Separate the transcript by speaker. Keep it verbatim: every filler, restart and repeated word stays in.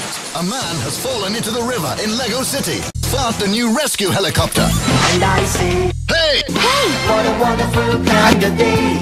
Speaker 1: A man has fallen into the river in Lego City. Start the new rescue helicopter.
Speaker 2: And I say,
Speaker 1: Hey!
Speaker 2: hey, what a wonderful kind of day.